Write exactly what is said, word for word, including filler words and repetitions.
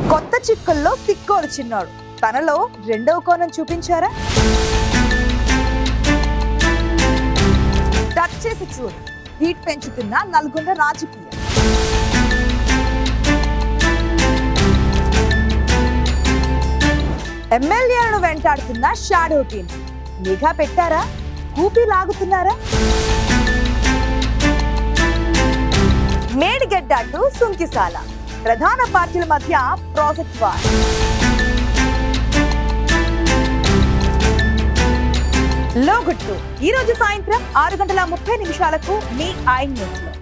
కొత్త చిక్కుల్లో తిక్కోడు చిన్నోడు, తనలో రెండవ కోణం చూపించారా? టచ్ చేసి చూడు, హీట్ పెంచుతున్న నల్గొండ రాజకీయం. ఎమ్మెల్యేలను వెంటాడుతున్న షాడో టీమ్, నిఘా పెట్టారా? కూపి లాగుతున్నారా? మేడిగడ్డ టు సుంకిసాల, ప్రధాన పార్టీల మధ్య ప్రాజెక్ట్ వార్. లోగుట్టు ఈ రోజు సాయంత్రం ఆరు గంటల ముప్పై నిమిషాలకు మీ ఐ న్యూస్ లో.